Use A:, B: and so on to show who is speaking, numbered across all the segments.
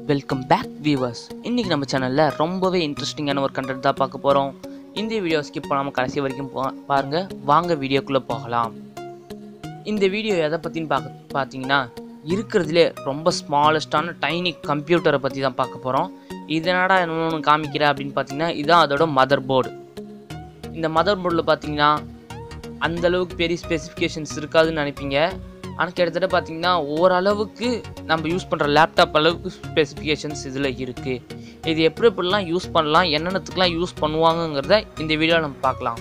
A: Welcome back viewers. இன்றைக்கி நம்ம சேனலில் ரொம்பவே இன்ட்ரெஸ்டிங்கான ஒரு கண்டென்ட் தான் பார்க்க போகிறோம். இந்த வீடியோ ஸ்கிப் பண்ணாமல் கடைசி வரைக்கும் பாருங்கள். வாங்க வீடியோக்குள்ளே போகலாம். இந்த வீடியோ எதை பற்றின்னு பார்த்தீங்கன்னா இருக்கிறதுலே ரொம்ப ஸ்மாலஸ்டான டைனி கம்ப்யூட்டரை பற்றி தான் பார்க்க போகிறோம். இதனடா இன்னொன்று காமிக்கிறேன் அப்படின்னு பார்த்தீங்கன்னா இதுதான் அதோட மதர் போர்டு. இந்த மதர் போர்டில் பார்த்தீங்கன்னா அந்தளவுக்கு பெரிய ஸ்பெசிஃபிகேஷன்ஸ் இருக்காதுன்னு நினைப்பீங்க. ஆனால் கிட்டத்தட்ட பார்த்தீங்கன்னா ஓரளவுக்கு நம்ம யூஸ் பண்ணுற லேப்டாப் அளவுக்கு ஸ்பெசிஃபிகேஷன்ஸ் இதில் இருக்குது. இது எப்படிலாம் யூஸ் பண்ணலாம், என்னென்னத்துக்கெலாம் யூஸ் பண்ணுவாங்கங்கிறத இந்த வீடியோவில் நம்ம பார்க்கலாம்.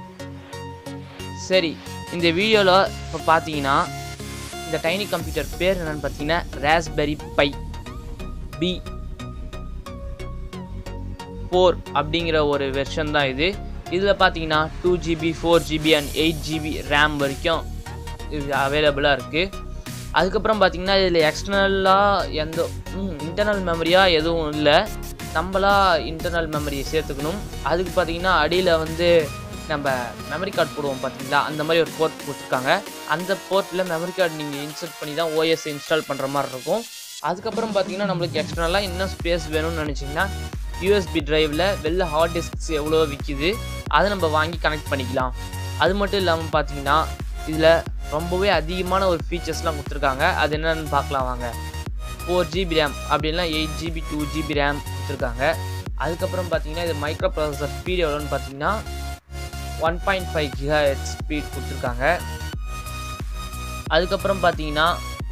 A: சரி, இந்த வீடியோவில் இப்போ பார்த்தீங்கன்னா இந்த டைனி கம்ப்யூட்டர் பேர் என்னென்னு பார்த்தீங்கன்னா ராஸ்பெரி பை B4 அப்படிங்கிற ஒரு வெர்ஷன் தான் இது. இதில் பார்த்தீங்கன்னா 2GB 4GB and 8GB RAM வரைக்கும் இது அவைலபிளாக இருக்குது. அதுக்கப்புறம் பார்த்திங்கன்னா இதில் எக்ஸ்டர்னலாக எந்த இன்டர்னல் மெமரியாக எதுவும் இல்லை. நம்மளா இன்டர்னல் மெமரியை சேர்த்துக்கணும். அதுக்கு பார்த்திங்கன்னா அடியில் வந்து நம்ம மெமரி கார்டு போடுவோம் பார்த்திங்களா, அந்த மாதிரி ஒரு போர்ட் கொடுத்துருக்காங்க. அந்த போர்ட்டில் மெமரி கார்டு நீங்கள் இன்சர்ட் பண்ணி தான் ஓஎஸ் இன்ஸ்டால் பண்ணுற மாதிரி இருக்கும். அதுக்கப்புறம் பார்த்திங்கன்னா நம்மளுக்கு எக்ஸ்டர்னலாக இன்னும் ஸ்பேஸ் வேணும்னு நினச்சிங்கன்னா USB டிரைவில் வெளில ஹார்ட் டிஸ்க்ஸ் எவ்வளோ விற்கிது அதை நம்ம வாங்கி கனெக்ட் பண்ணிக்கலாம். அது மட்டும் இல்லாமல் பார்த்திங்கன்னா இதில் ரொம்பவே அதிகமான ஒரு ஃபீச்சர்ஸ்லாம் கொடுத்துருக்காங்க. அது என்னென்னு பார்க்கலாம் வாங்க. 4GB ரேம் அப்படின்னா 8GB 2GB ரேம் கொடுத்துருக்காங்க. அதுக்கப்புறம் பார்த்தீங்கன்னா இது மைக்ரோ ப்ராசஸர் ஸ்பீட் எவ்வளோன்னு பார்த்தீங்கன்னா 1.5 GHz ஸ்பீட் கொடுத்துருக்காங்க. அதுக்கப்புறம் பார்த்தீங்கன்னா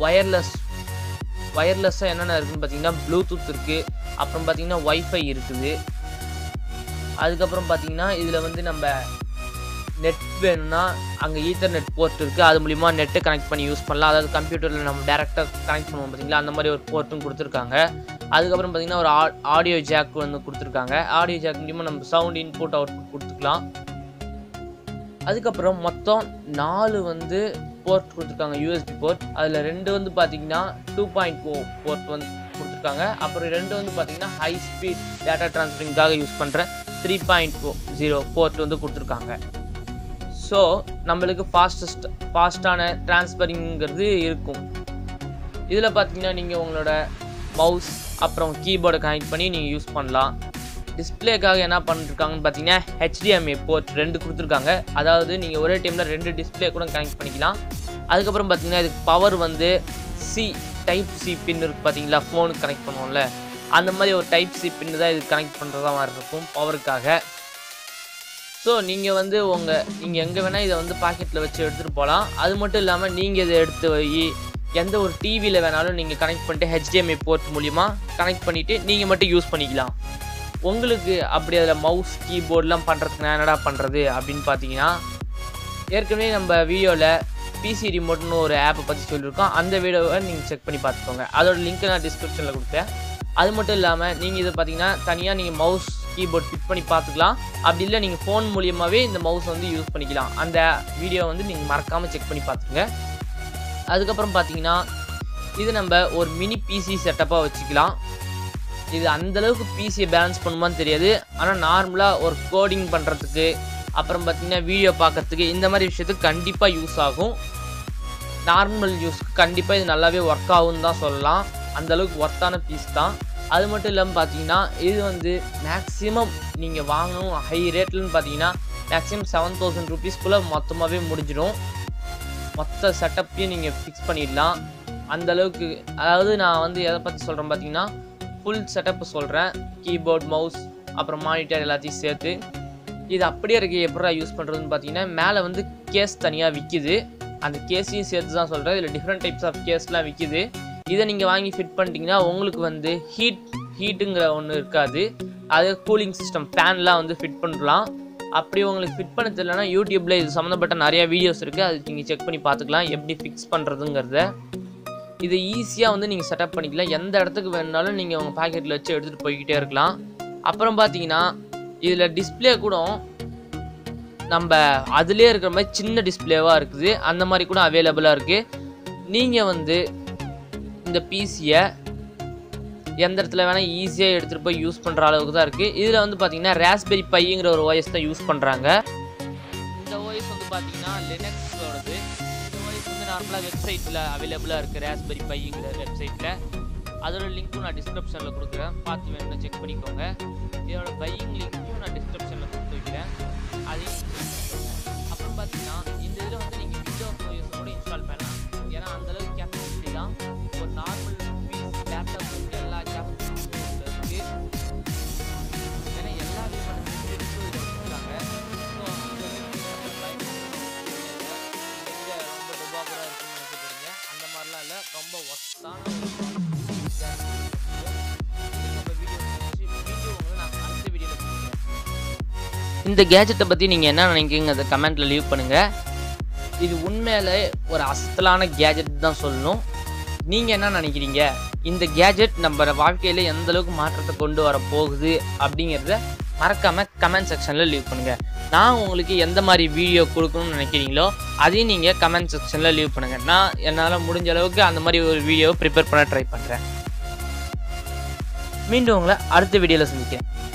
A: ஒயர்லெஸ்ஸாக என்னென்ன இருக்குதுன்னு பார்த்தீங்கன்னா ப்ளூடூத் இருக்குது, அப்புறம் பார்த்தீங்கன்னா வைஃபை இருக்குது. அதுக்கப்புறம் பார்த்தீங்கன்னா இதில் வந்து நம்ம நெட் வேணும்னா அங்கே ஈத்தர்நெட் போர்ட் இருக்குது, அது மூலிமா நெட்டை கனெக்ட் பண்ணி யூஸ் பண்ணலாம். அதாவது கம்ப்யூட்டரில் நம்ம டேரெக்டாக கனெக்ட் பண்ணுவோம் பார்த்தீங்களா, அந்த மாதிரி ஒரு போர்ட்டும் கொடுத்துருக்காங்க. அதுக்கப்புறம் பார்த்திங்கன்னா ஒரு ஆடியோ ஜாக் வந்து கொடுத்துருக்காங்க. ஆடியோ ஜாக் மூலிமா நம்ம சவுண்ட் இன்புட் அவுட்புட் கொடுத்துக்கலாம். அதுக்கப்புறம் மொத்தம் 4 வந்து போர்ட் கொடுத்துருக்காங்க, USB போர்ட். அதில் 2 வந்து பார்த்திங்கன்னா 2.0 போர்ட் வந்து கொடுத்துருக்காங்க. அப்புறம் 2 வந்து பார்த்திங்கன்னா ஹை ஸ்பீட் டேட்டா ட்ரான்ஸ்ஃபரிங்காக யூஸ் பண்ணுற 3.0 போர்ட் வந்து கொடுத்துருக்காங்க. ஸோ நம்மளுக்கு ஃபாஸ்ட்டான ட்ரான்ஸ்ஃபரிங்கிறது இருக்கும். இதில் பார்த்தீங்கன்னா நீங்கள் உங்களோட மவுஸ் அப்புறம் கீபோர்டை கனெக்ட் பண்ணி நீங்கள் யூஸ் பண்ணலாம். டிஸ்பிளேக்காக என்ன பண்ணிருக்காங்கன்னு பார்த்தீங்கன்னா HDMI போர்ட் 2 கொடுத்துருக்காங்க. அதாவது நீங்கள் ஒரே டைமில் 2 டிஸ்பிளே கூட கனெக்ட் பண்ணிக்கலாம். அதுக்கப்புறம் பார்த்தீங்கன்னா இதுக்கு பவர் வந்து டைப் சி பின் இருக்குது பார்த்தீங்களா, ஃபோனுக்கு கனெக்ட் பண்ணுவோம்ல, அந்த மாதிரி ஒரு டைப் சி பின்னு தான் இது கனெக்ட் பண்ணுறதா மாதிரி இருக்கும் பவருக்காக. ஸோ நீங்கள் வந்து நீங்கள் எங்கே வேணால் இதை வந்து பாக்கெட்டில் வச்சு எடுத்துகிட்டு போகலாம். அது மட்டும் இல்லாமல் நீங்கள் இதை எடுத்து போய் எந்த ஒரு டிவியில் வேணாலும் நீங்கள் கனெக்ட் பண்ணிட்டு HDMI போர்ட் மூலிமா கனெக்ட் பண்ணிவிட்டு நீங்கள் மட்டும் யூஸ் பண்ணிக்கலாம். உங்களுக்கு அப்படி அதில் மவுஸ் கீபோர்டெலாம் பண்ணுறதுக்கு என்னடா பண்ணுறது அப்படின்னு பார்த்தீங்கன்னா ஏற்கனவே நம்ம வீடியோவில் PC ரிமோட்னு ஒரு ஆப்பை பற்றி சொல்லியிருக்கோம். அந்த வீடியோவை நீங்கள் செக் பண்ணி பார்த்துக்கோங்க. அதோட லிங்க்கை நான் டிஸ்கிரிப்ஷனில் கொடுத்தேன். அது மட்டும் இல்லாமல் நீங்கள் இதை பார்த்தீங்கன்னா தனியாக நீங்கள் மவுஸ் கீபோர்ட் ஃபிட் பண்ணி பார்த்துக்கலாம். அப்படி இல்லை நீங்கள் ஃபோன் மூலியமாகவே இந்த மவுஸ் வந்து யூஸ் பண்ணிக்கலாம். அந்த வீடியோ வந்து நீங்கள் மறக்காமல் செக் பண்ணி பார்த்துருங்க. அதுக்கப்புறம் பார்த்தீங்கன்னா இது நம்ம ஒரு மினி PC செட்டப்பாக வச்சுக்கலாம். இது அந்தளவுக்கு PCயை பேலன்ஸ் பண்ணுமான்னு தெரியாது. ஆனால் நார்மலாக ஒரு கோடிங் பண்ணுறதுக்கு அப்புறம் பார்த்திங்கன்னா வீடியோ பார்க்குறதுக்கு இந்த மாதிரி விஷயத்துக்கு கண்டிப்பாக யூஸ் ஆகும். நார்மல் யூஸ்க்கு கண்டிப்பாக இது நல்லாவே ஒர்க் ஆகும்னு தான் சொல்லலாம். அந்தளவுக்கு ஒர்த்தான பீஸ் தான். அது மட்டும் இல்லாமல் பார்த்தீங்கன்னா இது வந்து மேக்ஸிமம் நீங்கள் வாங்கணும் ஹை ரேட்லன்னு பார்த்தீங்கன்னா மேக்ஸிமம் 7000 ருபீஸ்க்குள்ளே மொத்தமாகவே முடிஞ்சிடும். மொத்த செட்டப்பையும் நீங்கள் ஃபிக்ஸ் பண்ணிடலாம் அந்தளவுக்கு. அதாவது நான் வந்து எதை பற்றி சொல்கிறேன் பார்த்தீங்கன்னா ஃபுல் செட்டப்பு சொல்கிறேன். கீபோர்ட், மவுஸ், அப்புறம் மானிட்டர் எல்லாத்தையும் சேர்த்து. இது அப்படியே இருக்குது. எப்படி யூஸ் பண்ணுறதுன்னு பார்த்தீங்கன்னா மேலே வந்து கேஸ் தனியாக விற்கிது. அந்த கேஸையும் சேர்த்து தான் சொல்கிறேன். இதில் டிஃப்ரெண்ட் டைப்ஸ் ஆஃப் கேஸ்லாம் விற்கிது. இதை நீங்கள் வாங்கி ஃபிட் பண்ணிட்டீங்கன்னா உங்களுக்கு வந்து ஹீட்டுங்கிற ஒன்று இருக்காது. அது கூலிங் சிஸ்டம் ஃபேன்லாம் வந்து ஃபிட் பண்ணலாம். அப்படி உங்களுக்கு ஃபிட் பண்ண தெரியலனா யூடியூப்பில் இது சம்மந்தப்பட்ட நிறையா வீடியோஸ் இருக்குது. அது நீங்கள் செக் பண்ணி பார்த்துக்கலாம் எப்படி ஃபிக்ஸ் பண்ணுறதுங்கிறத. இது ஈஸியாக வந்து நீங்கள் செட்டப் பண்ணிக்கலாம். எந்த இடத்துக்கு வேணுனாலும் நீங்கள் உங்கள் பாக்கெட்டில் வச்சு எடுத்துகிட்டு போய்கிட்டே இருக்கலாம். அப்புறம் பார்த்தீங்கன்னா இதில் டிஸ்பிளே கூட நம்ம அதிலே இருக்கிற மாதிரி சின்ன டிஸ்பிளேவாக இருக்குது. அந்த மாதிரி கூட அவைலபிளாக இருக்குது. நீங்கள் வந்து இந்த PCயை எந்த இடத்துல வேணால் ஈஸியாக எடுத்துகிட்டு போய் யூஸ் பண்ணுற அளவுக்கு தான் இருக்குது. இதில் வந்து பார்த்திங்கன்னா ராஸ்பெரி பைங்கிற ஒரு OS தான் யூஸ் பண்ணுறாங்க. இந்த OS வந்து பார்த்திங்கன்னா லினக்ஸோடது. இந்த OS வந்து நார்மலாக வெப்சைட்டில் அவைலபிளாக இருக்குது. ராஸ்பெரி பைங்கிற வெப்சைட்டில் அதோட லிங்க்கும் நான் டிஸ்கிரிப்ஷனில் கொடுக்குறேன், பார்த்து வேணும்னா செக் பண்ணிக்கோங்க. இதோட பையிங் லிங்க்கும் நான் டிஸ்கிரிப்ஷனில் கொடுத்து வைக்கிறேன், அதையும். அப்புறம் பார்த்தீங்கன்னா இந்த இதில் வந்து நீங்கள் விண்டோஸ் ஓஎஸ் கூட இன்ஸ்டால் பண்ணலாம். ஏன்னா அந்தளவுக்கு கேப்பபிலிட்டி தான் ஒரு நார்மல் பீஸ் லேப்டாப் வந்து எல்லா கேப்பபிலிட்டியும் இருக்குது. ஏன்னா எல்லா விதமான ஃபெசிலிட்டிஸும் இதில் வச்சுருக்காங்க. ஸோ அந்த ரொம்ப டொபாபராக இருக்குன்னு நினைக்கிறீங்க, அந்த மாதிரிலாம் இல்லை. ரொம்ப ஒர்த்தான இந்த கேஜெட்டை பற்றி நீங்கள் என்ன நினைக்கிறீங்க அதை கமெண்ட்டில் லீவ் பண்ணுங்கள். இது உண்மையிலே ஒரு அசத்தலான கேஜெட் தான் சொல்லணும். நீங்கள் என்ன நினைக்கிறீங்க? இந்த கேஜெட் நம்ம வாழ்க்கையில் எந்த அளவுக்கு மாற்றத்தை கொண்டு வர போகுது அப்படிங்கிறத மறக்காமல் கமெண்ட் செக்ஷனில் லீவ் பண்ணுங்கள். நான் உங்களுக்கு எந்த மாதிரி வீடியோ கொடுக்கணும்னு நினைக்கிறீங்களோ அதையும் நீங்கள் கமெண்ட் செக்ஷனில் லீவ் பண்ணுங்கள். நான் என்னால் முடிஞ்ச அளவுக்கு அந்த மாதிரி ஒரு வீடியோவை ப்ரிப்பேர் பண்ண ட்ரை பண்ணுறேன். மீண்டும் உங்களை அடுத்த வீடியோவில் சந்திக்கிறேன்.